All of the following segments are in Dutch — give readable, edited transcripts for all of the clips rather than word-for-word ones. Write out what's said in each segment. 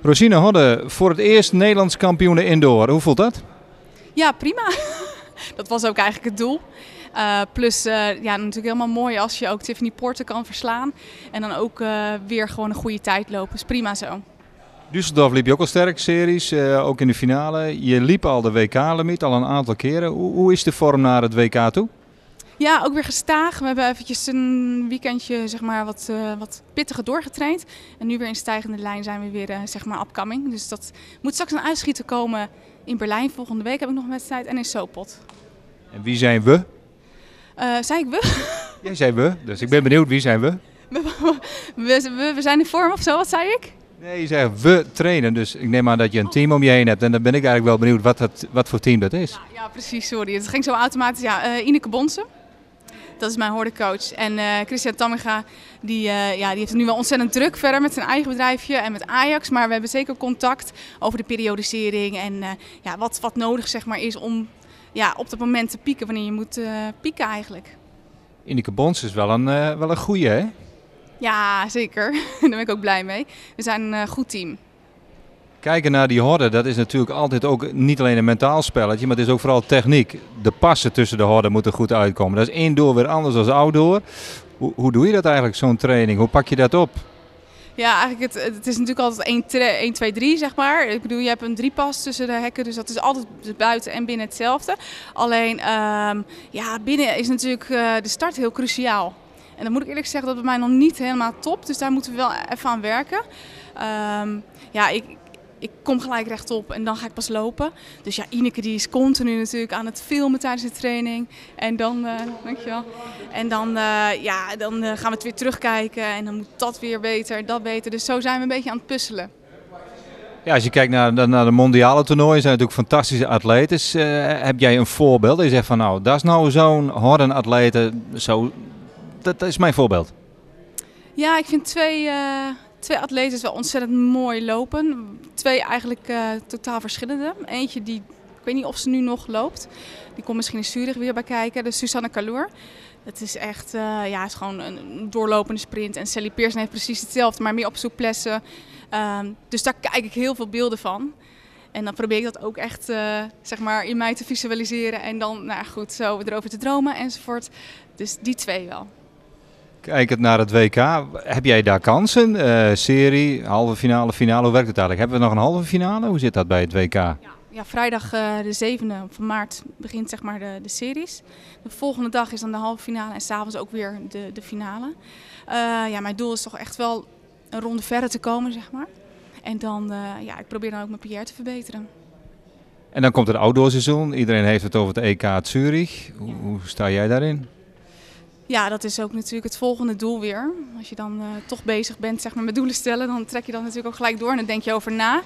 Rosine Hodde, voor het eerst Nederlands kampioen indoor. Hoe voelt dat? Ja, prima. Dat was ook eigenlijk het doel. Plus ja, natuurlijk helemaal mooi als je ook Tiffany Porter kan verslaan. En dan ook weer gewoon een goede tijd lopen. Dus prima zo. Düsseldorf liep je ook al sterk, series, ook in de finale. Je liep al de WK-limiet al een aantal keren. Hoe is de vorm naar het WK toe? Ja, ook weer gestaag. We hebben eventjes een weekendje zeg maar, wat pittiger doorgetraind. En nu weer in stijgende lijn zijn we weer zeg maar upcoming. Dus dat moet straks een uitschieter komen in Berlijn. Volgende week heb ik nog een wedstrijd en in Sopot. En wie zijn we? Zei ik we? Jij zei we, dus ik ben benieuwd, wie zijn we? We zijn in vorm of zo, wat zei ik? Nee, je zegt we trainen, dus ik neem aan dat je een team om je heen hebt. En dan ben ik eigenlijk wel benieuwd wat voor team dat is. Ja, precies, sorry. Het ging zo automatisch. Ja, Ineke Bonsen, dat is mijn hordecoach. En Christian Tamminga, die heeft het nu wel ontzettend druk verder met zijn eigen bedrijfje en met Ajax. Maar we hebben zeker contact over de periodisering en ja, wat nodig zeg maar, is om op dat moment te pieken wanneer je moet pieken eigenlijk. Ineke Bons is wel een goeie, hè? Ja, zeker. Daar ben ik ook blij mee. We zijn een goed team. Kijken naar die horden, dat is natuurlijk altijd ook niet alleen een mentaal spelletje, maar het is ook vooral techniek. De passen tussen de horden moeten goed uitkomen. Dat is indoor weer anders dan outdoor. Hoe doe je dat eigenlijk, zo'n training? Hoe pak je dat op? Ja, eigenlijk het is natuurlijk altijd 1, 2, 3 zeg maar. Ik bedoel, je hebt een driepas tussen de hekken, dus dat is altijd buiten en binnen hetzelfde. Alleen, binnen is natuurlijk de start heel cruciaal. En dan moet ik eerlijk zeggen dat bij mij nog niet helemaal top, dus daar moeten we wel even aan werken. Ik kom gelijk rechtop en dan ga ik pas lopen. Dus ja, Ineke die is continu natuurlijk aan het filmen tijdens de training. En dan, dankjewel. En dan gaan we het weer terugkijken en dan moet dat weer beter, dat beter. Dus zo zijn we een beetje aan het puzzelen. Ja, als je kijkt naar de mondiale toernooien, zijn natuurlijk fantastische atletes. Heb jij een voorbeeld? Je zegt van nou, dat is nou zo'n hordenatlete, dat is mijn voorbeeld. Ja, ik vind twee atleten wel ontzettend mooi lopen. Twee eigenlijk totaal verschillende. Eentje die, ik weet niet of ze nu nog loopt. Die komt misschien in Zurich weer bij kijken. Dat is Susanne Kaloer. Dat is echt is gewoon een doorlopende sprint. En Sally Pearson heeft precies hetzelfde, maar meer op souplesse. Dus daar kijk ik heel veel beelden van. En dan probeer ik dat ook echt zeg maar in mij te visualiseren. En dan zo erover te dromen enzovoort. Dus die twee wel. Kijkend naar het WK, heb jij daar kansen? Serie, halve finale, finale, hoe werkt het eigenlijk? Hebben we nog een halve finale? Hoe zit dat bij het WK? Ja, vrijdag de 7e van maart begint zeg maar de series. De volgende dag is dan de halve finale en s'avonds ook weer de finale. Mijn doel is toch echt wel een ronde verder te komen, zeg maar. En dan, ik probeer dan ook mijn PR te verbeteren. En dan komt het outdoorseizoen. Iedereen heeft het over het EK uit Zurich. Hoe sta jij daarin? Ja, dat is ook natuurlijk het volgende doel weer. Als je dan toch bezig bent zeg maar, met doelen stellen, dan trek je dat natuurlijk ook gelijk door en dan denk je over na.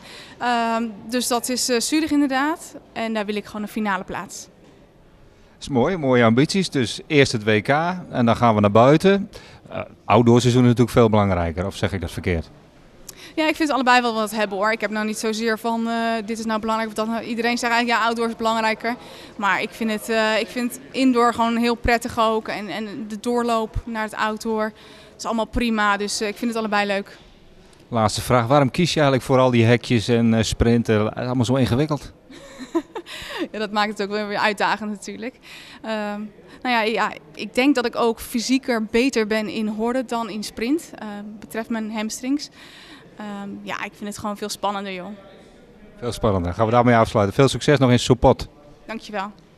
Dus dat is Zurich inderdaad. En daar wil ik gewoon een finale plaats. Dat is mooi, mooie ambities. Dus eerst het WK en dan gaan we naar buiten. Outdoorseizoen is natuurlijk veel belangrijker, of zeg ik dat verkeerd? Ja, ik vind allebei wel wat hebben hoor. Ik heb nou niet zozeer van dit is nou belangrijk of dat nou. Iedereen zegt eigenlijk ja, outdoor is belangrijker. Maar ik vind indoor gewoon heel prettig ook. En de doorloop naar het outdoor is allemaal prima. Dus ik vind het allebei leuk. Laatste vraag, waarom kies je eigenlijk voor al die hekjes en sprinten? Het is allemaal zo ingewikkeld. Ja, dat maakt het ook wel weer uitdagend natuurlijk. Ik denk dat ik ook fysieker beter ben in horden dan in sprint. Betreft mijn hamstrings. Ik vind het gewoon veel spannender, joh. Veel spannender. Gaan we daarmee afsluiten. Veel succes nog in Sopot. Dankjewel.